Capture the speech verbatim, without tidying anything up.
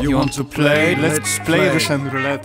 You want to play? Let's play Russian roulette.